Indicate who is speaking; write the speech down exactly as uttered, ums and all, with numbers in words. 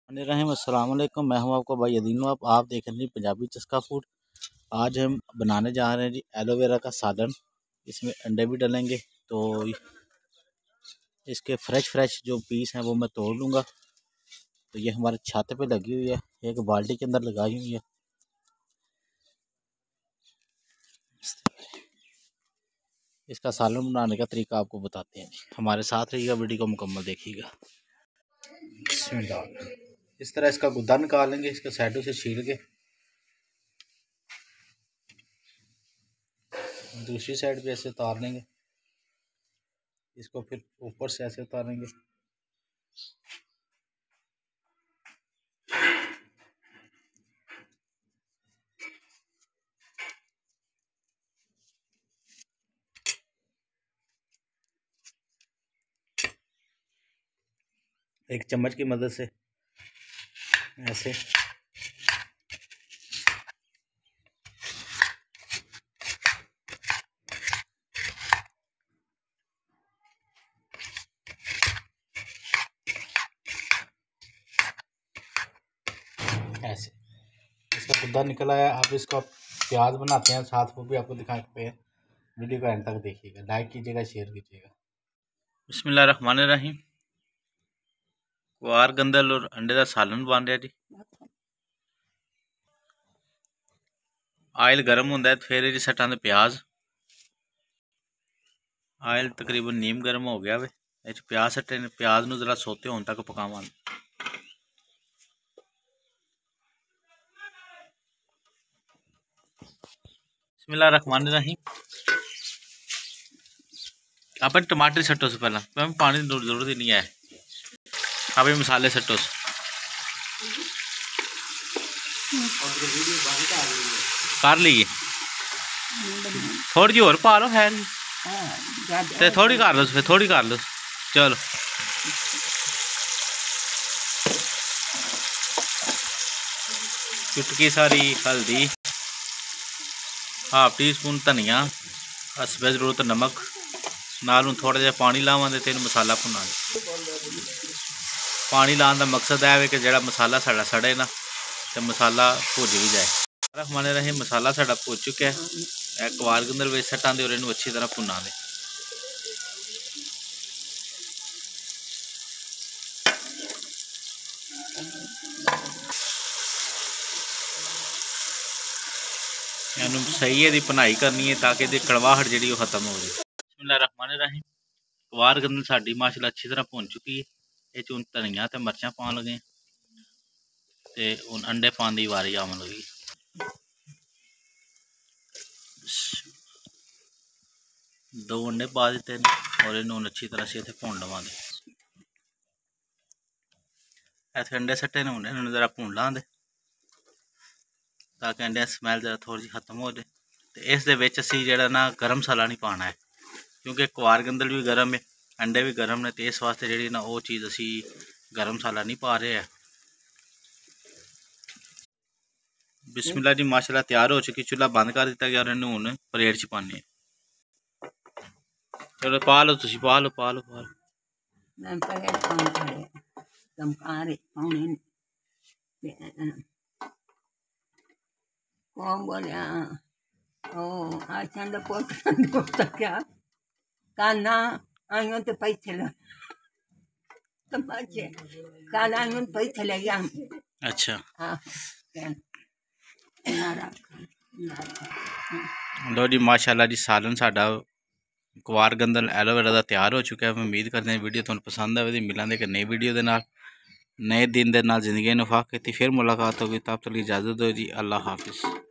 Speaker 1: रहीम अस्सलाम वालेकुम। मैं हूं आपका भाई अदीन। आप आप देख रहे हैं पंजाबी चस्का फूड। आज हम बनाने जा रहे हैं जी एलोवेरा का सालन। इसमें अंडे भी डालेंगे। तो इसके फ्रेश फ्रेश जो पीस हैं वो मैं तोड़ लूँगा। तो ये हमारे छत पे लगी हुई है, एक बाल्टी के अंदर लगाई हुई है। इसका सालन बनाने का तरीका आपको बताते हैं। हमारे साथ रहिएगा, वीडियो को मुकम्मल देखिएगा। इस तरह इसका गुद्दा निकाल लेंगे, इसके साइडों से छील के। दूसरी साइड भी ऐसे उतार लेंगे, इसको फिर ऊपर से ऐसे उतारेंगे। एक चम्मच की मदद से ऐसे ऐसे इसका गुद्दा निकल आया। अब इसका प्याज बनाते हैं साथ, वो भी आपको दिखाते हैं। वीडियो का एंड तक देखिएगा, लाइक कीजिएगा, शेयर कीजिएगा। बिस्मिल्लाहिर्रहमानिर्रहीम। ग्वार गंदल और अंडे का सालन बन रहा जी। आयल गर्म होंदा है, फिर जी सटां दे प्याज। आयल तकरीबन नीम गर्म हो गया वे, इस प्याज सट्टे ने। प्याज नूं जरा सोते होने तक पकावांगे। बिस्मिल्लाहिर्रहमानिर्रहीम। अपन टमाटर सट्टो से पहला, पानी की जरूरत ही नहीं है। अब मसाले सट्टो से कर लीजिए। थोड़ी जी और पा लो, है ते थोड़ी कर लो, फिर थोड़ी कर लो। चलो चुटकी सारी हल्दी, हाफ टी स्पून धनिया, हसबे जरूरत नमक, नाल थोड़ा जिहा पानी लावांगे ते मसाला भुना। पानी लाने का मकसद है कि जो मसाला साड़ा सड़े ना, तो मसाला भुज भी जाए। रहमाने रहीम। मसाला साड़ा भुज चुका है। ग्वार गंदल में सट्टां दे और इनू अच्छी तरह भुना दे। इनू सही है भुनाई करनी है ताकि इहदी कड़वाहट जी खत्म हो जाए। बिस्मिल्लाहिर्रहमानिर्रहीम। ग्वार गंदल साडी माशाअल्लाह अच्छी तरह भुन चुकी है। ये च धनिया ते मिर्चां पान लगे ते हुण अंडे पाने की वारी आवन लगी। दो अंडे पा दिते और इन्हों अच्छी तरह से इतने भुन लवांगे। ऐसे अंडे सट्टे ने होने, इन्होंने जरा भुन लांगे ताकि अंडे स्मैल जरा थोड़ी जी खत्म हो जाए। तो इस दे विच असीं जिहड़ा ना गर्म मसाला नहीं पाना है, क्योंकि ग्वार गंदल भी गर्म है, अंडे भी गर्म ने। तो इस वास्ते जी ना वो चीज़ असी गर्म मसाला नहीं पा रहे हैं। बिस्मिल्लाह जी। माशाल्लाह तैयार हो चुकी। चूल्हा बंद कर दिता गया और इन्हू हुण प्लेट च पाने। चलो पा लो, तुसीं पा लो, पा लो, पा लो। कौन बोलिया ओ आचंद पोत दोस्त क्या काना आयो तो पैसे लो तो बच्चे काना आयो पैसे ले गया। अच्छा हाँ लो जी। माशाल्लाह जी सालन साडा ग्वार गंदल एलोवेरा का तैयार हो चुका है। मैं उम्मीद करते हैं वीडियो तुहानू पसंद आए। मिलांगे एक नई वीडियो के नाल, नए दिन के नाल। जिंदगी नफा की फिर मुलाकात होगी। तब तक इजाज़त दो जी। अल्लाह हाफिज़।